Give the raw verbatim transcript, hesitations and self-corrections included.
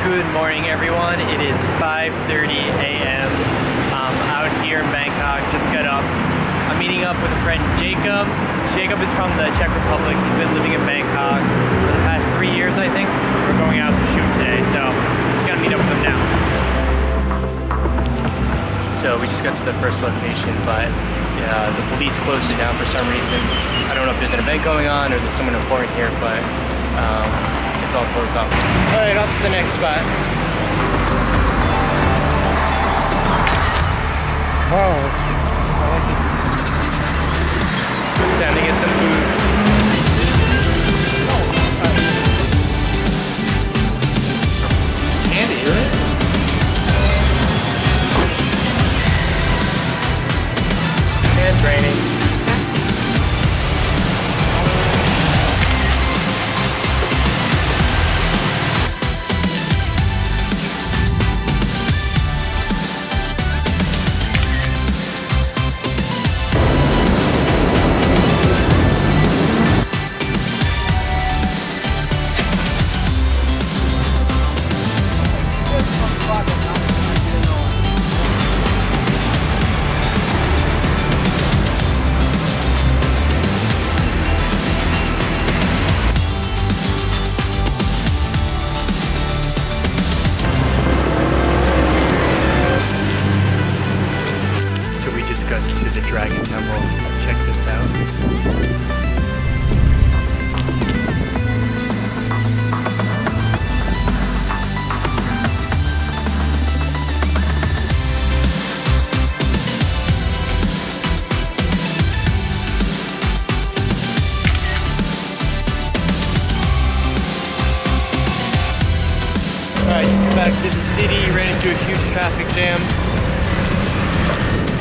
Good morning, everyone. It is five thirty a m Um, out here in Bangkok. Just got up. I'm meeting up with a friend, Jacob. Jacob is from the Czech Republic. He's been living in Bangkok for the past three years, I think. We're going out to shoot today, so just gotta meet up with him now. So we just got to the first location, but yeah, the police closed it down for some reason. I don't know if there's an event going on or there's someone important here, but um, it's all closed off. All right, off to the next spot. Wow, it's, I like it. Time to get some food. Candy, right? Yeah, it's raining. Got to the Dragon Temple. Check this out. Alright, just got back to the city, ran into a huge traffic jam.